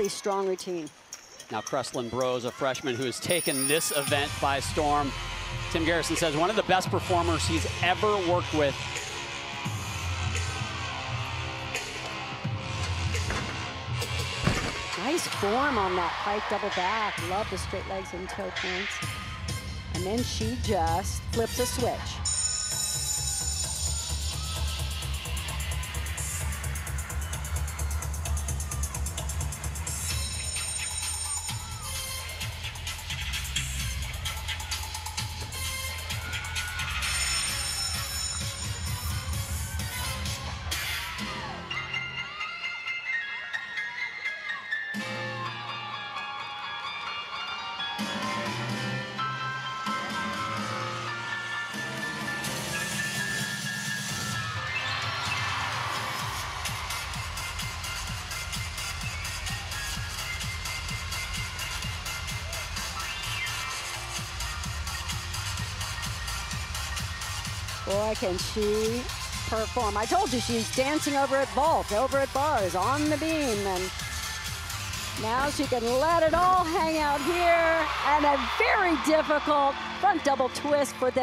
really strong routine. Now Creslyn Brose, a freshman who has taken this event by storm. Tim Garrison says one of the best performers he's ever worked with. Nice form on that pike double back. Love the straight legs and toe points. And then she just flips a switch. Boy, can she perform. I told you she's dancing over at vault, over at bars, on the beam, and now she can let it all hang out here, and a very difficult front double twist for them.